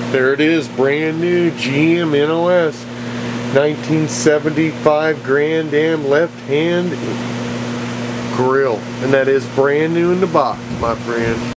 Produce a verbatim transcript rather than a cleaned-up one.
There it is, brand new G M N O S nineteen seventy-five Grand Am left-hand grill. And that is brand new in the box, my friend.